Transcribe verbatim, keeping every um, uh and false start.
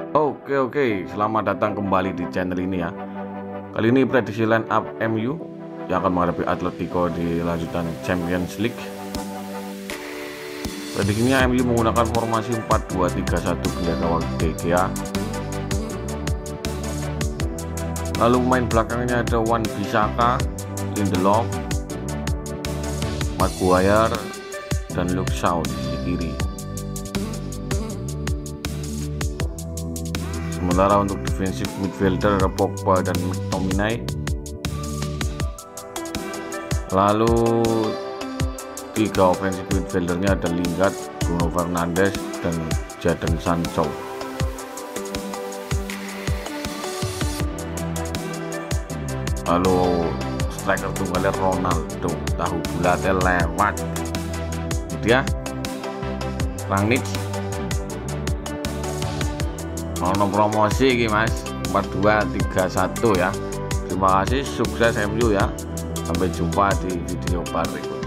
Oke oke, selamat datang kembali di channel ini ya. Kali ini prediksi line up M U yang akan menghadapi Atletico di lanjutan Champions League. Prediksinya M U menggunakan formasi empat dua tiga satu bendera gawang De Gea. Lalu pemain belakangnya ada Wan-Bissaka, Lindelof, Maguire, dan Luke Shaw di sisi kiri. Sementara untuk defensive midfielder ada Pogba dan McTominay. Lalu tiga offensive midfieldernya ada Lingard, Bruno Fernandes, dan Jadon Sancho. Lalu striker tunggalnya Ronaldo, tahu bulatnya lewat. Dia Rangnick ono promosi iki Mas, empat dua tiga satu ya. Terima kasih, sukses M U ya. Sampai jumpa di video berikutnya.